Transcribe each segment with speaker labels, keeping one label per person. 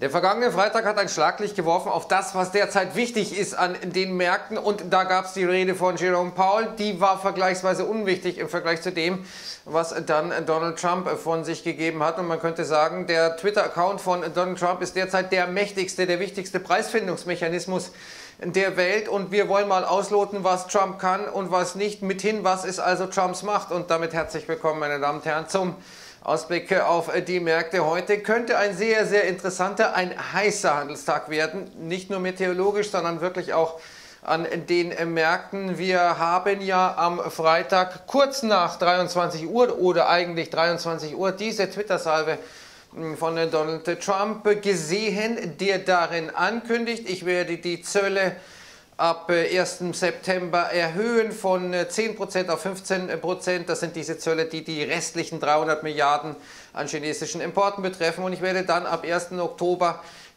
Speaker 1: Der vergangene Freitag hat ein Schlaglicht geworfen auf das, was derzeit wichtig ist an den Märkten. Und da gab es die Rede von Jerome Powell. Die war vergleichsweise unwichtig im Vergleich zu dem, was dann Donald Trump von sich gegeben hat. Und man könnte sagen, der Twitter-Account von Donald Trump ist derzeit der mächtigste, der wichtigste Preisfindungsmechanismus der Welt. Und wir wollen mal ausloten, was Trump kann und was nicht. Mithin, was ist also Trumps Macht? Und damit herzlich willkommen, meine Damen und Herren, zum Ausblick auf die Märkte. Heute könnte ein sehr, sehr interessanter, ein heißer Handelstag werden. Nicht nur meteorologisch, sondern wirklich auch an den Märkten. Wir haben ja am Freitag kurz nach 23 Uhr oder eigentlich 23 Uhr diese Twitter-Salve von Donald Trump gesehen, der darin ankündigt, ich werde die Zölle ab 1. September erhöhen von 10% auf 15%. Das sind diese Zölle, die die restlichen 300 Milliarden an chinesischen Importen betreffen. Und ich werde dann ab 1. Oktober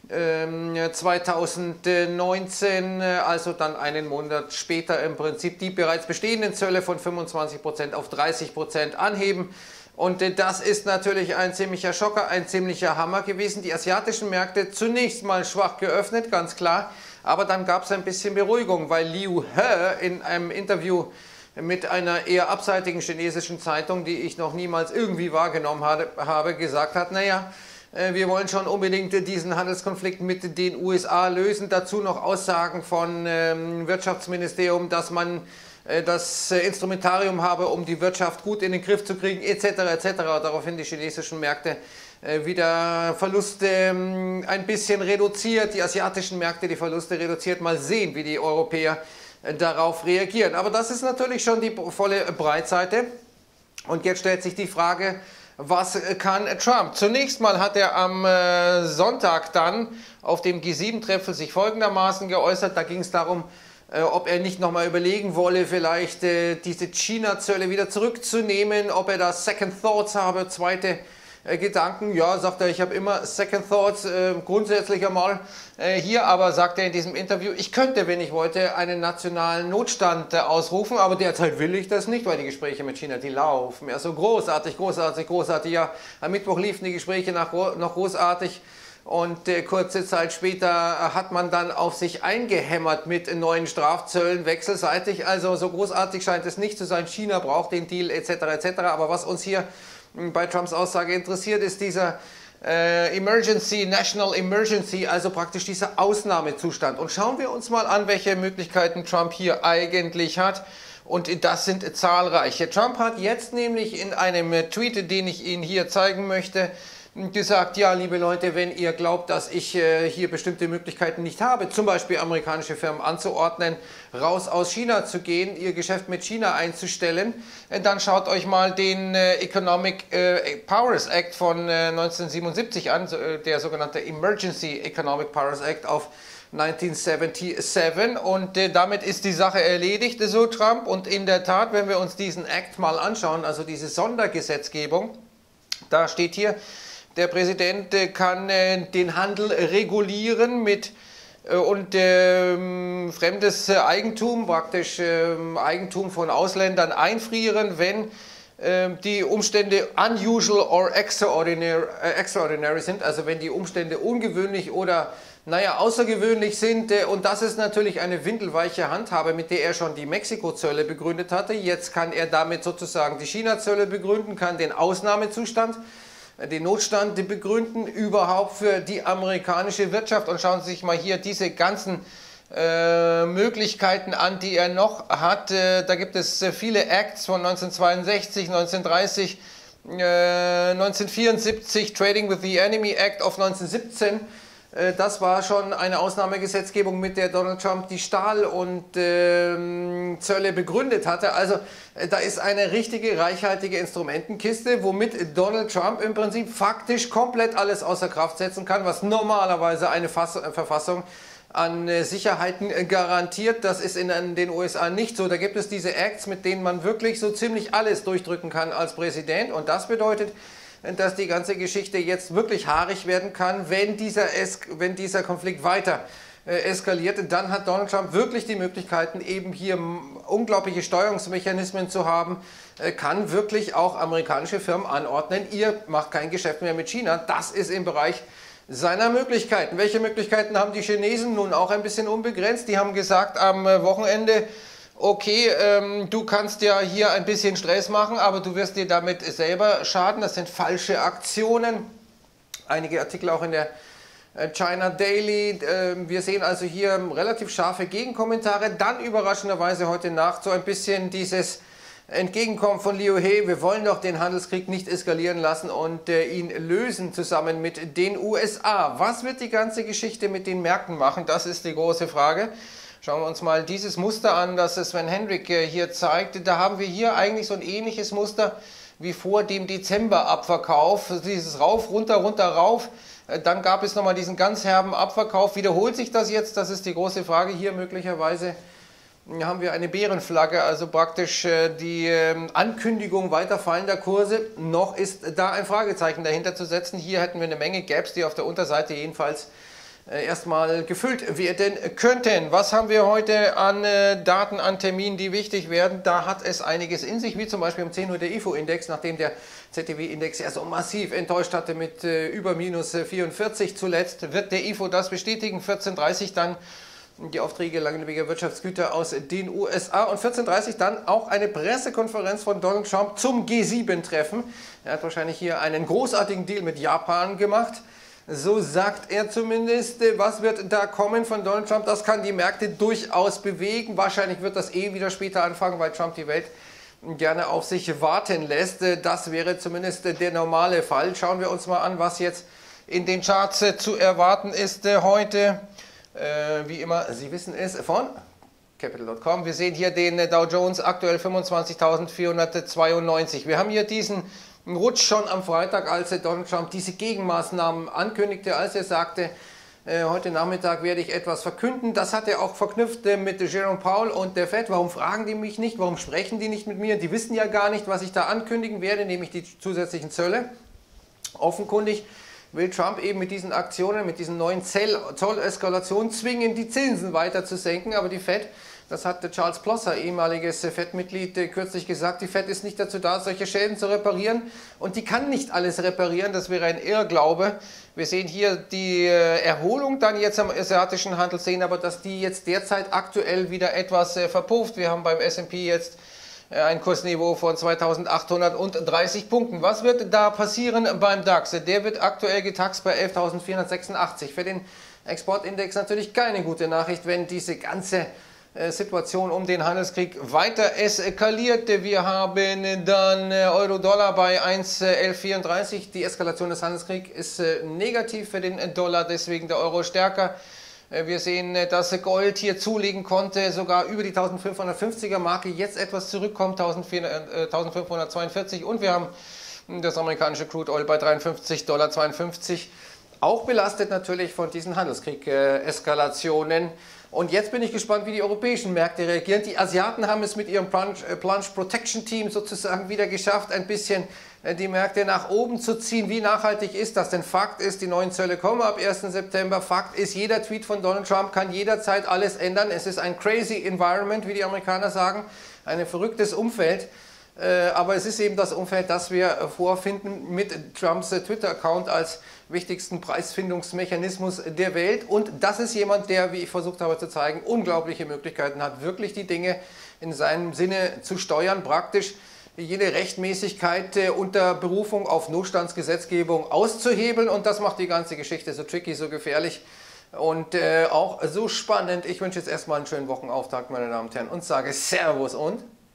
Speaker 1: 2019, also dann einen Monat später im Prinzip, die bereits bestehenden Zölle von 25% auf 30% anheben. Und das ist natürlich ein ziemlicher Schocker, ein ziemlicher Hammer gewesen. Die asiatischen Märkte zunächst mal schwach geöffnet, ganz klar. Aber dann gab es ein bisschen Beruhigung, weil Liu He in einem Interview mit einer eher abseitigen chinesischen Zeitung, die ich noch niemals irgendwie wahrgenommen habe, gesagt hat, naja, wir wollen schon unbedingt diesen Handelskonflikt mit den USA lösen. Dazu noch Aussagen von Wirtschaftsministerium, dass man das Instrumentarium habe, um die Wirtschaft gut in den Griff zu kriegen, etc. etc. Daraufhin die chinesischen Märkte wieder Verluste ein bisschen reduziert, die asiatischen Märkte die Verluste reduziert. Mal sehen, wie die Europäer darauf reagieren. Aber das ist natürlich schon die volle Breitseite. Und jetzt stellt sich die Frage, was kann Trump? Zunächst mal hat er am Sonntag dann auf dem G7-Treffen sich folgendermaßen geäußert. Da ging es darum, ob er nicht nochmal überlegen wolle, vielleicht diese China-Zölle wieder zurückzunehmen, ob er da Second Thoughts habe, zweite Gedanken. Ja, sagt er, ich habe immer Second Thoughts, grundsätzlich einmal hier, aber sagt er in diesem Interview, ich könnte, wenn ich wollte, einen nationalen Notstand ausrufen, aber derzeit will ich das nicht, weil die Gespräche mit China, die laufen ja so großartig, großartig, großartig. Ja, am Mittwoch liefen die Gespräche noch großartig. Und kurze Zeit später hat man dann auf sich eingehämmert mit neuen Strafzöllen wechselseitig. Also so großartig scheint es nicht zu sein. China braucht den Deal etc. etc. Aber was uns hier bei Trumps Aussage interessiert, ist dieser National Emergency, also praktisch dieser Ausnahmezustand. Und schauen wir uns mal an, welche Möglichkeiten Trump hier eigentlich hat. Und das sind zahlreiche. Trump hat jetzt nämlich in einem Tweet, den ich Ihnen hier zeigen möchte, gesagt, ja, liebe Leute, wenn ihr glaubt, dass ich hier bestimmte Möglichkeiten nicht habe, zum Beispiel amerikanische Firmen anzuordnen, raus aus China zu gehen, ihr Geschäft mit China einzustellen, dann schaut euch mal den Economic Powers Act von 1977 an, der sogenannte Emergency Economic Powers Act of 1977, und damit ist die Sache erledigt, so Trump. Und in der Tat, wenn wir uns diesen Act mal anschauen, also diese Sondergesetzgebung, da steht hier, der Präsident kann den Handel regulieren mit und fremdes Eigentum, praktisch Eigentum von Ausländern einfrieren, wenn die Umstände unusual or extraordinary sind, also wenn die Umstände ungewöhnlich oder naja, außergewöhnlich sind. Und das ist natürlich eine windelweiche Handhabe, mit der er schon die Mexiko-Zölle begründet hatte. Jetzt kann er damit sozusagen die China-Zölle begründen, kann den Ausnahmezustand, den Notstand begründen, überhaupt für die amerikanische Wirtschaft. Und schauen Sie sich mal hier diese ganzen Möglichkeiten an, die er noch hat. Da gibt es viele Acts von 1962, 1930, 1974, Trading with the Enemy Act of 1917. Das war schon eine Ausnahmegesetzgebung, mit der Donald Trump die Stahl- und Zölle begründet hatte. Also da ist eine richtige, reichhaltige Instrumentenkiste, womit Donald Trump im Prinzip faktisch komplett alles außer Kraft setzen kann, was normalerweise eine Verfassung an Sicherheiten garantiert. Das ist in den USA nicht so. Da gibt es diese Acts, mit denen man wirklich so ziemlich alles durchdrücken kann als Präsident. Und das bedeutet, dass die ganze Geschichte jetzt wirklich haarig werden kann, wenn dieser Konflikt weiter eskaliert. Dann hat Donald Trump wirklich die Möglichkeiten, eben hier unglaubliche Steuerungsmechanismen zu haben, kann wirklich auch amerikanische Firmen anordnen, ihr macht kein Geschäft mehr mit China. Das ist im Bereich seiner Möglichkeiten. Welche Möglichkeiten haben die Chinesen? Nun auch ein bisschen unbegrenzt. Die haben gesagt am Wochenende, okay, du kannst ja hier ein bisschen Stress machen, aber du wirst dir damit selber schaden. Das sind falsche Aktionen. Einige Artikel auch in der China Daily. Wir sehen also hier relativ scharfe Gegenkommentare. Dann überraschenderweise heute Nacht so ein bisschen dieses Entgegenkommen von Liu He. Wir wollen doch den Handelskrieg nicht eskalieren lassen und ihn lösen zusammen mit den USA. Was wird die ganze Geschichte mit den Märkten machen? Das ist die große Frage. Schauen wir uns mal dieses Muster an, das Sven Hendrick hier zeigt. Da haben wir hier eigentlich so ein ähnliches Muster wie vor dem Dezember-Abverkauf. Dieses Rauf, runter, runter, rauf. Dann gab es nochmal diesen ganz herben Abverkauf. Wiederholt sich das jetzt? Das ist die große Frage. Hier möglicherweise haben wir eine Bärenflagge, also praktisch die Ankündigung weiter fallender Kurse. Noch ist da ein Fragezeichen dahinter zu setzen. Hier hätten wir eine Menge Gaps, die auf der Unterseite jedenfalls erstmal gefüllt werden könnten. Was haben wir heute an Daten, an Terminen, die wichtig werden? Da hat es einiges in sich, wie zum Beispiel um 10 Uhr der IFO-Index, nachdem der ZTW-Index ja so massiv enttäuscht hatte mit über minus 44 zuletzt, wird der IFO das bestätigen. 14:30 dann die Aufträge langlebiger Wirtschaftsgüter aus den USA und 14:30 dann auch eine Pressekonferenz von Donald Trump zum G7-Treffen. Er hat wahrscheinlich hier einen großartigen Deal mit Japan gemacht. So sagt er zumindest. Was wird da kommen von Donald Trump? Das kann die Märkte durchaus bewegen. Wahrscheinlich wird das wieder später anfangen, weil Trump die Welt gerne auf sich warten lässt. Das wäre zumindest der normale Fall. Schauen wir uns mal an, was jetzt in den Charts zu erwarten ist heute. Wie immer, Sie wissen es von Capital.com. Wir sehen hier den Dow Jones aktuell 25.492. Wir haben hier diesen Rutsch schon am Freitag, als Donald Trump diese Gegenmaßnahmen ankündigte, als er sagte, heute Nachmittag werde ich etwas verkünden. Das hat er auch verknüpft mit Jerome Powell und der Fed. Warum fragen die mich nicht? Warum sprechen die nicht mit mir? Die wissen ja gar nicht, was ich da ankündigen werde, nämlich die zusätzlichen Zölle. Offenkundig will Trump eben mit diesen Aktionen, mit diesen neuen Zolleskalationen zwingen, die Zinsen weiter zu senken. Aber die Fed, das hat Charles Plosser, ehemaliges Fed-Mitglied, kürzlich gesagt, die Fed ist nicht dazu da, solche Schäden zu reparieren. Und die kann nicht alles reparieren, das wäre ein Irrglaube. Wir sehen hier die Erholung dann jetzt am asiatischen Handel, sehen aber, dass die jetzt derzeit aktuell wieder etwas verpufft. Wir haben beim S&P jetzt ein Kursniveau von 2.830 Punkten. Was wird da passieren beim DAX? Der wird aktuell getaxt bei 11.486. Für den Exportindex natürlich keine gute Nachricht, wenn diese ganze Situation um den Handelskrieg weiter eskaliert. Wir haben dann Euro-Dollar bei 1,1134. Die Eskalation des Handelskriegs ist negativ für den Dollar, deswegen der Euro stärker. Wir sehen, dass Gold hier zulegen konnte, sogar über die 1550er Marke, jetzt etwas zurückkommt, 1542. Und wir haben das amerikanische Crude Oil bei 53,52 $. Auch belastet natürlich von diesen Handelskrieg-Eskalationen. Und jetzt bin ich gespannt, wie die europäischen Märkte reagieren. Die Asiaten haben es mit ihrem Plunge Protection Team sozusagen wieder geschafft, ein bisschen die Märkte nach oben zu ziehen. Wie nachhaltig ist das? Denn Fakt ist, die neuen Zölle kommen ab 1. September. Fakt ist, jeder Tweet von Donald Trump kann jederzeit alles ändern. Es ist ein crazy environment, wie die Amerikaner sagen, ein verrücktes Umfeld. Aber es ist eben das Umfeld, das wir vorfinden mit Trumps Twitter-Account als wichtigsten Preisfindungsmechanismus der Welt. Und das ist jemand, der, wie ich versucht habe zu zeigen, unglaubliche Möglichkeiten hat, wirklich die Dinge in seinem Sinne zu steuern, praktisch jede Rechtmäßigkeit unter Berufung auf Notstandsgesetzgebung auszuhebeln. Und das macht die ganze Geschichte so tricky, so gefährlich und auch so spannend. Ich wünsche jetzt erstmal einen schönen Wochenauftakt, meine Damen und Herren, und sage Servus und